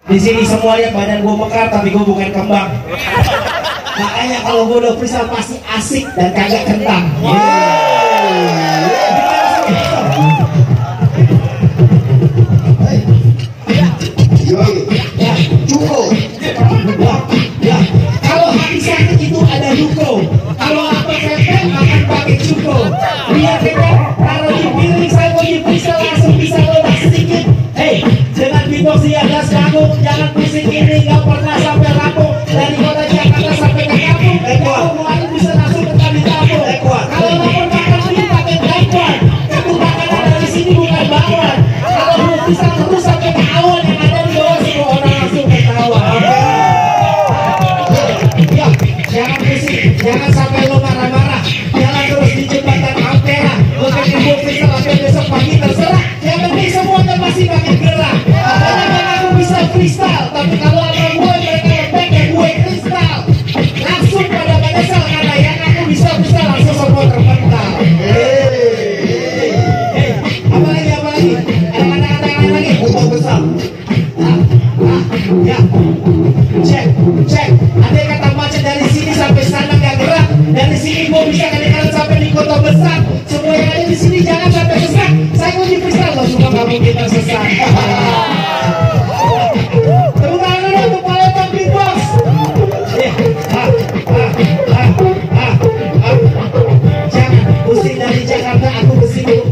Di sini semuanya badan gue mekar tapi gue bukan kembang. Makanya kalau gue udah freestyle pasti asik dan kagak kentang. Ya, cukup. Ya, kalau hati sakit itu ada duko. Kalau apa pepek akan pakai cuko. Biar kita taruh di piring saya mau di freestyle langsung bisa lepas sedikit. Hey, dengan beatbox di atas panggung, jangan musik ini gak pernah sampai rampung. Dari kota Jakarta sampai ke kampung, kemarin bisa langsung ke kami tampung. Kalau lapor makan ini pakai taekwondo, itu makanan dari sini bukan bawang. Kalau belum bisa terus sampai ke awan, yang ada di bawah semua orang langsung ketawa. Ya, jangan musik, jangan sampai lo marah-marah. Jangan terus di jembatan Ampera. Lo pengen gue freestyle sampai besok pagi terserah. Yang penting semuanya masih pakai gerak. Makanya aku bisa freestyle, tapi kalau sama gue mereka lembek ya gue kristal. Langsung pada menyesal karena yang aku bisa langsung semua terpental. Apa lagi? Ada lagi. Untuk besar. Ya. Cek. Ada kata macet dari sini sampai sana gak gerak. Dari sini gue bisa kadang-kadang sampai di kota besar. Semua yang ada di sini jangan sampai sesat. Saya mau di freestyle loh, cuma gak mungkin tersesat. Tepuk tangan dulu untuk Palembang Beatbox. Jangan pusing dari Jakarta, aku kesini